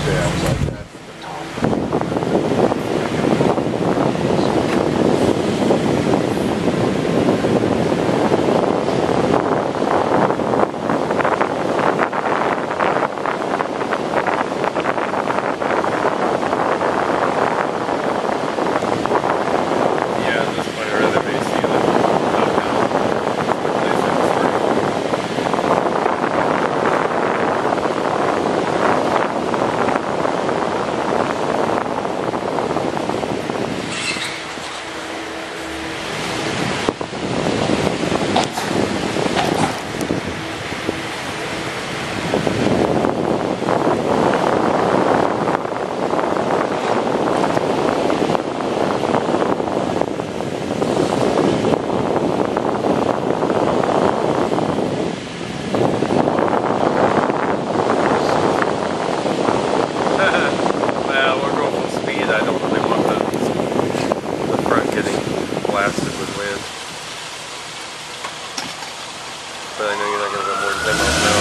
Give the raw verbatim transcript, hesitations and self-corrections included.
jabs like that. Blasted with wind. But I know you're not going to go more than ten miles an hour.